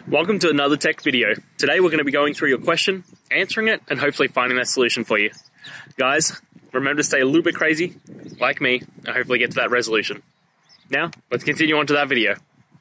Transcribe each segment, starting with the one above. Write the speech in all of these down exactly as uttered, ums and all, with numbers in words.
Welcome to another tech video. Today we're going to be going through your question, answering it, and hopefully finding that solution for you. Guys, remember to stay a little bit crazy, like me, and hopefully get to that resolution. Now, let's continue on to that video.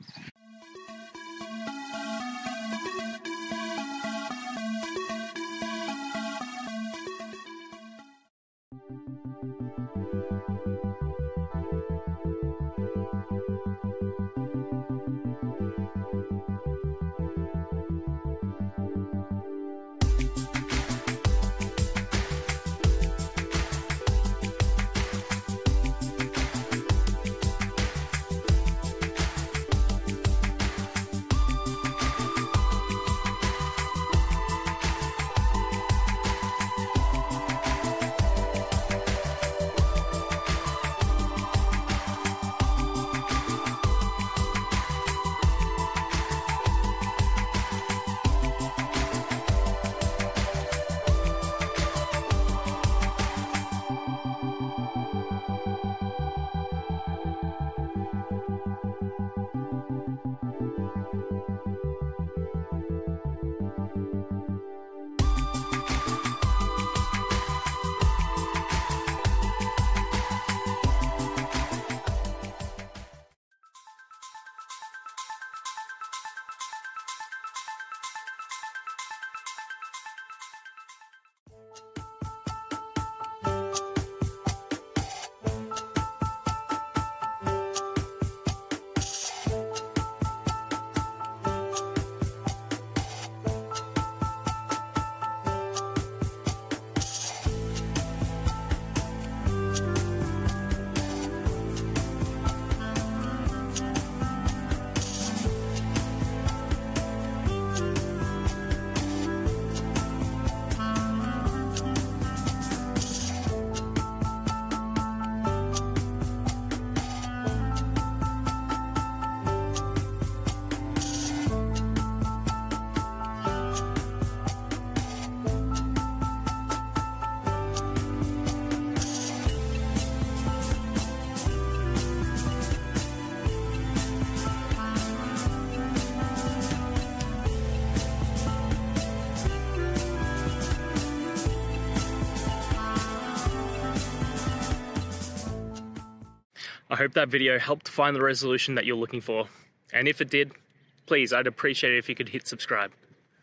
I hope that video helped find the resolution that you're looking for. And if it did, please, I'd appreciate it if you could hit subscribe.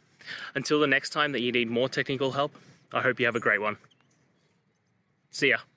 Until the next time that you need more technical help, I hope you have a great one. See ya.